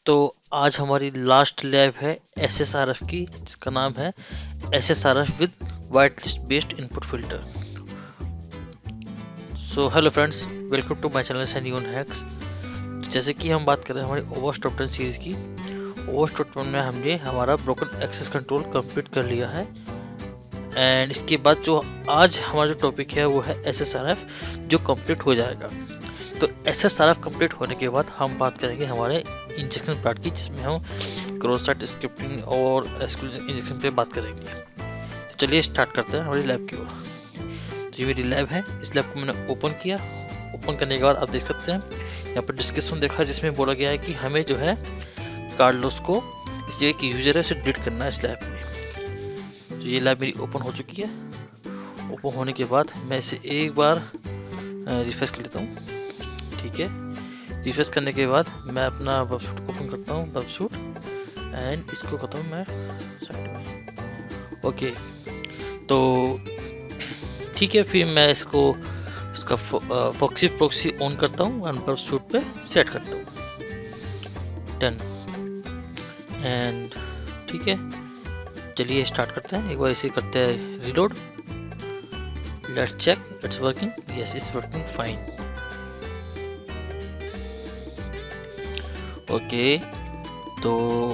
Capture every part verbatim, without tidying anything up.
तो आज हमारी लास्ट लैब है एस एस आर एफ की, जिसका नाम है S S R F with white list based input filter. So hello friends, welcome to my channel सैन्यून हैक्स। जैसे कि हम बात कर रहे हैं हमारी ओवर्स टॉप टेन सीरीज की। ओवर्स टॉप टेन में हमने हमारा ब्रोकन एक्सेस कंट्रोल कंप्लीट कर लिया है। एंड इसके बाद जो आज हमारा जो टॉपिक है वो है एस एस आर एफ, जो कंप्लीट हो जाएगा। तो S S R F complete होने के बाद हम बात करेंगे हमारे इंजेक्शन पार्ट की, जिसमें हम क्रॉस साइट स्क्रिप्टिंग और एसक्यूएल इंजेक्शन पे बात करेंगे। तो चलिए स्टार्ट करते हैं हमारी लैब की ओर। तो ये मेरी लैब है। इस लैब को मैंने ओपन किया। ओपन करने के बाद आप देख सकते हैं यहाँ पर डिस्क्रिप्शन देखा, जिसमें बोला गया है कि हमें जो है कार्लोस को, इस जगह की यूजर है, उसे डिलीट करना है इस लैब में। तो ये लैब मेरी ओपन हो चुकी है। ओपन होने के बाद मैं इसे एक बार रिफ्रेश कर लेता हूँ। ठीक है, रिफ्रेश करने के बाद मैं अपना वेबसूट ओपन करता हूँ, वेबसूट, एंड इसको करता हूँ मैं साइड में। ओके, तो ठीक है, फिर मैं इसको इसका फॉक्सी प्रॉक्सी ऑन करता हूँ एंड वेबसूट पे सेट करता हूँ। डन। एंड ठीक है, चलिए स्टार्ट करते हैं। एक बार इसे करते हैं reload. Let's check it's working. Yes, it's working fine. Okay, तो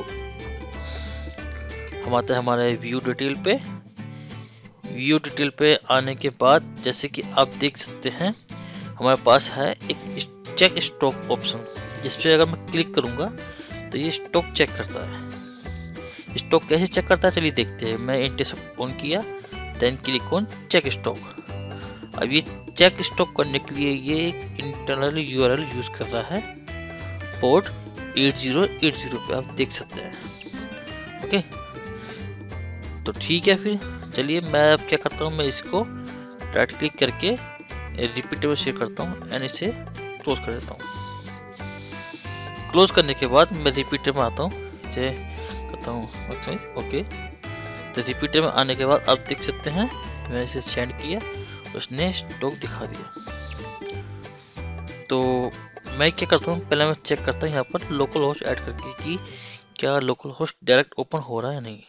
हम आते हैं हमारे व्यू डिटेल पे। व्यू डिटेल पे आने के बाद जैसे कि आप देख सकते हैं हमारे पास है एक चेक स्टॉक ऑप्शन, जिस पे अगर मैं क्लिक करूंगा तो ये स्टॉक चेक करता है। स्टॉक कैसे चेक करता है चलिए देखते हैं। मैं इंटरसेप्ट ऑन किया, then click on check stock. अब ये चेक स्टॉक करने के लिए ये एक इंटरनल यूआरएल यूज कर रहा है, port eight zero eight zero पे आप देख सकते हैं। ओके, तो ठीक है, फिर चलिए मैं अब क्या करता हूँ, मैं इसको राइट क्लिक करके रिपीटेबल शेयर करता हूँ एंड इसे क्लोज कर देता हूँ। क्लोज करने के बाद मैं रिपीटर में आता हूँ, इसे करता हूँ ओके। तो रिपीटर में आने के बाद आप देख सकते हैं मैंने इसे सेंड किया, उसने स्टॉक दिखा दिया। तो मैं क्या करता हूँ, पहले मैं चेक करता हूँ यहाँ पर लोकल होस्ट ऐड करके कि क्या लोकल होस्ट डायरेक्ट ओपन हो रहा है या नहीं।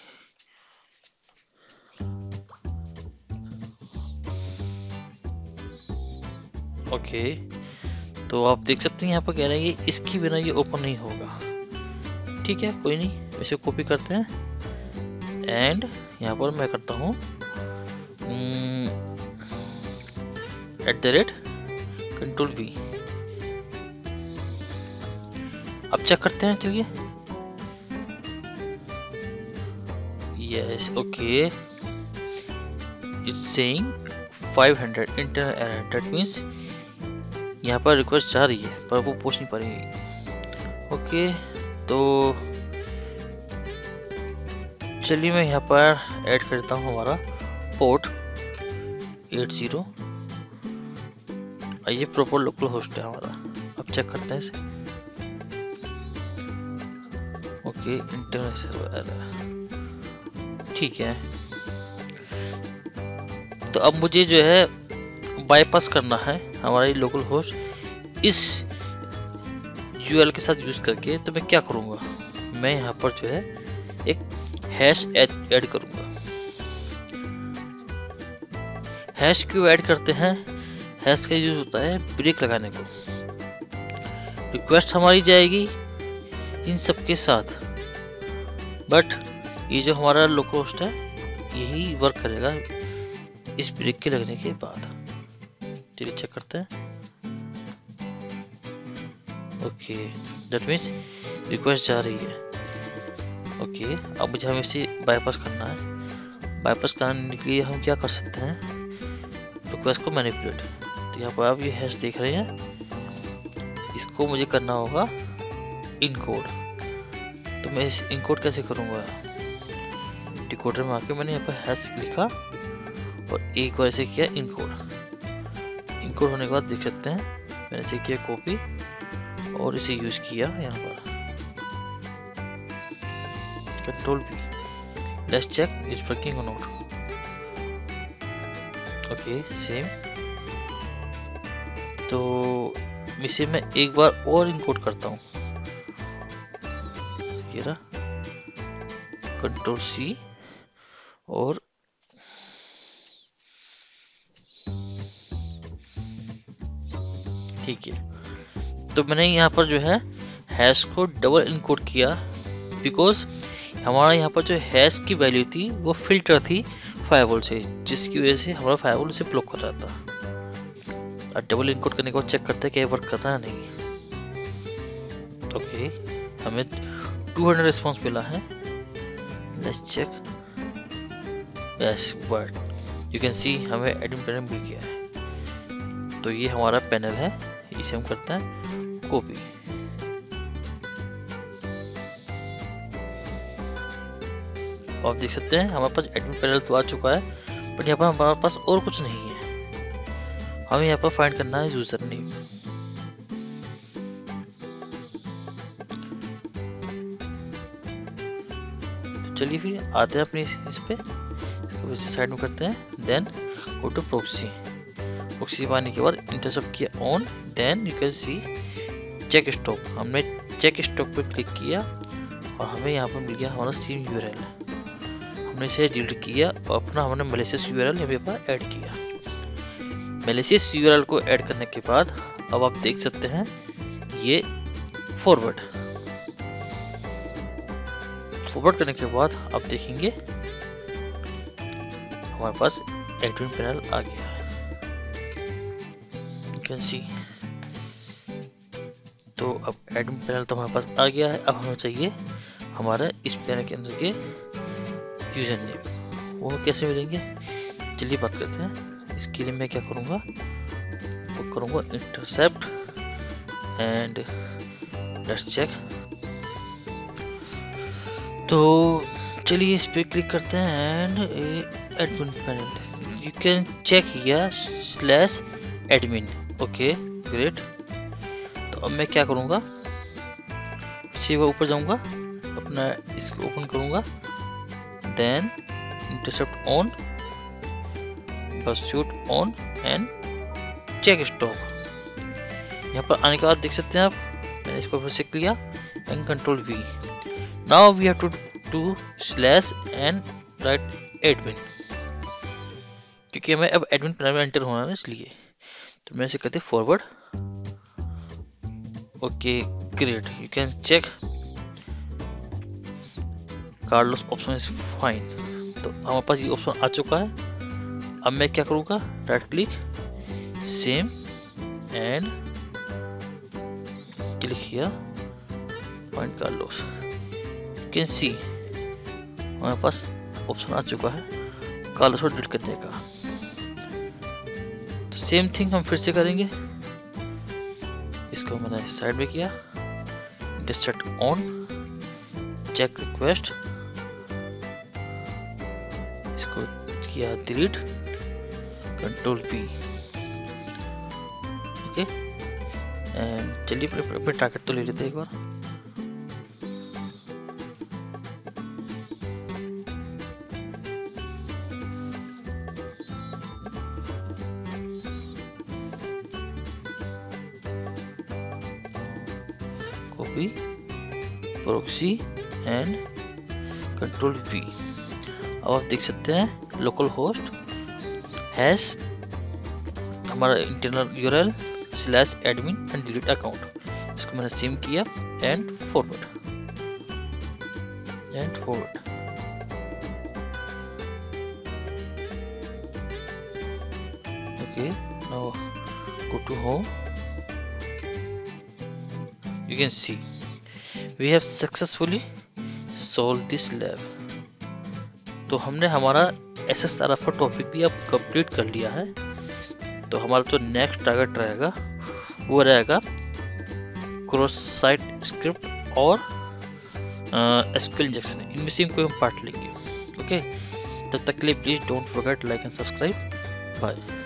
ओके, तो आप देख सकते हैं यहाँ पर कह रहे हैं कि इसके बिना ये ओपन नहीं होगा। ठीक है, कोई नहीं, इसे कॉपी करते हैं एंड यहाँ पर मैं करता हूँ at the rate control V. अब चेक करते हैं, चलिए। Yes, okay, it's saying five hundred internal error. That means यहाँ पर रिक्वेस्ट जा रही है पर वो पहुंच नहीं पा रही है। ओके, तो चलिए मैं यहाँ पर ऐड करता हूँ हमारा पोर्ट एट ज़ीरो। ये प्रॉपर लोकल होस्ट है हमारा। अब चेक करते हैं इसे। Okay, internal server error. ठीक है, तो अब मुझे जो है बाईपास करना है हमारी लोकल होस्ट इस यूआरएल के साथ यूज करके। तो मैं क्या करूँगा, मैं यहाँ पर जो है एक हैश ऐड करूँगा। हैश क्यों ऐड करते हैं? हैश का यूज होता है ब्रेक लगाने को। रिक्वेस्ट हमारी जाएगी इन सब के साथ, बट ये जो हमारा लोकल होस्ट है यही वर्क करेगा इस ब्रेक के लगने के बाद। चलिए चेक करते हैं। ओके, दैट मीन्स रिक्वेस्ट जा रही है। ओके, अब मुझे हमें इसे बाईपास करना है। बाईपास करने के लिए हम क्या कर सकते हैं, रिक्वेस्ट को मैनिपुलेट। तो यहाँ पर आप ये हैश देख रहे हैं, इसको मुझे करना होगा इनकोड। तो मैं इस इनकोड कैसे करूँगा, डिकोडर में आके मैंने यहाँ पर हैश लिखा और एक बार ऐसे किया इनकोड। इनकोड होने के बाद देख सकते हैं मैंने इसे किया कॉपी और इसे यूज किया यहाँ पर control V. Let's check it's working और नॉट। Okay, same. तो इसे मैं एक बार और इनकोड करता हूँ। ये रहा, कंट्रोल सी, और ठीक है। तो मैंने यहाँ पर जो है हैश को डबल इनकोड किया, बिकॉज हमारा यहाँ पर जो हैश की वैल्यू थी वो फिल्टर थी फायरवॉल से, जिसकी वजह से हमारा फायरवॉल उसे ब्लॉक कर रहा था। और डबल इनकोड करने के बाद चेक करते हैं क्या वर्क करता है नहीं। ओके, हमें दो सौ रिस्पॉन्स मिला है। Let's check. Yes, but you can see हमें एडमिन पैनल मिल गया है। तो ये हमारा पैनल है, इसे हम करते हैं कॉपी। आप देख सकते हैं हमारे पास एडमिन पैनल तो आ चुका है, बट यहाँ पर हमारे पास और कुछ नहीं है। हमें यहाँ पर फाइंड करना है यूजर नेम। चलिए फिर आते हैं अपनी इस पे, इसको इस साइड में करते हैं। Then go to proxy. Proxy पाने के बाद इंटरसेप्ट किया on, then you can see check stock. हमने चेक स्टॉक पे क्लिक किया और हमें यहाँ पर मिल गया हमारा सिम यूआरएल। हमने इसे डिलीट किया और अपना हमने मैलिशियस यूआरएल यहाँ पर ऐड किया। मैलिशियस यूआरएल को ऐड करने के बाद अब आप देख सकते हैं ये फॉरवर्ड फॉरवर्ड करने के बाद आप देखेंगे हमारे पास एडमिन पैनल आ गया है, यू कैन सी। तो अब एडमिन पैनल तो हमारे पास आ गया है। अब हमें चाहिए हमारा इस पैनल के अंदर के यूजर नेम, वो कैसे मिलेंगे चलिए बात करते हैं। इसके लिए मैं क्या करूँगा, वो करूँगा इंटरसेप्ट एंड लेट्स चेक। तो चलिए इस पे क्लिक करते हैं and admin panel, you can check here slash admin. Okay great. तो अब मैं क्या करूँगा, सीधा ऊपर जाऊँगा, अपना इसको ओपन करूँगा, then intercept on, pursuit on and check stock. यहाँ पर आने के बाद देख सकते हैं आप, मैंने इसको फिर से किया and control V. Now we have to do slash and write admin, क्योंकि हमें अब एडमिन पैनल में एंटर होना है इसलिए। तो मैं इसे कहते forward. Okay great, you can check Carlos option is fine. तो हमारे पास ये ऑप्शन आ चुका है। अब मैं क्या करूँगा, right click, same and click here find Carlos. You can see हमारे पास ऑप्शन आ चुका है कार्लोस को डिलीट करने का। तो सेम थिंग हम फिर से करेंगे। इसको मैंने साइड में किया, इंटरसेप्ट ऑन, चेक रिक्वेस्ट, इसको किया delete, control P. Okay and चलिए अपने टारगेट तो ले लेते हैं एक बार। Copy, proxy and control V. अब आप देख सकते हैं लोकल होस्ट हैश हमारा internal URL slash admin and delete account. इसको मैंने सेव किया and forward and forward. Okay now go to home. You can see we have successfully solved this lab। तो हमने हमारा एस एस आर एफ का topic भी अब complete कर लिया है। तो हमारा जो नेक्स्ट टारगेट रहेगा वो रहेगा क्रॉस साइट स्क्रिप्ट और एसक्यूएल इंजेक्शन। इनमें से कोई हम पार्ट लेंगे। ओके, तब तक के लिए please don't forget like and subscribe. Bye.